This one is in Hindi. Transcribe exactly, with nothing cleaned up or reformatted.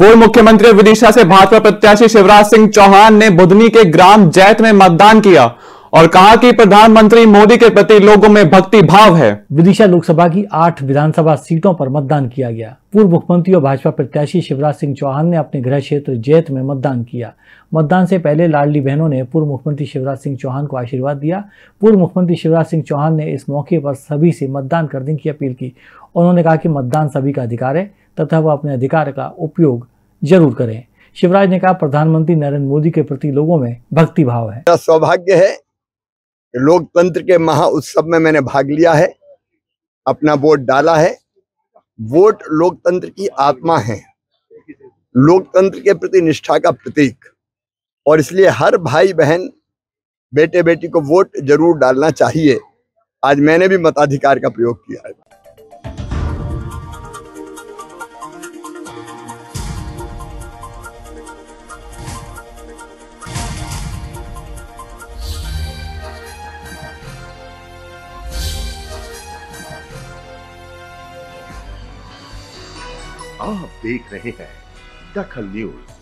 पूर्व मुख्यमंत्री विदिशा से भाजपा प्रत्याशी शिवराज सिंह चौहान ने बुधनी के ग्राम जैत में मतदान किया और कहा कि प्रधानमंत्री मोदी के प्रति लोगों में भक्ति भाव है। विदिशा लोकसभा की आठ विधानसभा सीटों पर मतदान किया गया। पूर्व मुख्यमंत्री और भाजपा प्रत्याशी शिवराज सिंह चौहान ने अपने गृह क्षेत्र जैत में मतदान किया। मतदान से पहले लाडली बहनों ने पूर्व मुख्यमंत्री शिवराज सिंह चौहान को आशीर्वाद दिया। पूर्व मुख्यमंत्री शिवराज सिंह चौहान ने इस मौके पर सभी से मतदान करने की अपील की। उन्होंने कहा कि मतदान सभी का अधिकार है तथा वह अपने अधिकार का उपयोग जरूर करें। शिवराज ने कहा, प्रधानमंत्री नरेंद्र मोदी के प्रति लोगों में भक्ति भाव है। मेरा सौभाग्य है कि लोकतंत्र के महा उत्सव में मैंने भाग लिया है, अपना वोट डाला है। वोट लोकतंत्र की आत्मा है, लोकतंत्र के प्रति निष्ठा का प्रतीक, और इसलिए हर भाई बहन बेटे बेटी को वोट जरूर डालना चाहिए। आज मैंने भी मताधिकार का प्रयोग किया है। आप देख रहे हैं दखल न्यूज।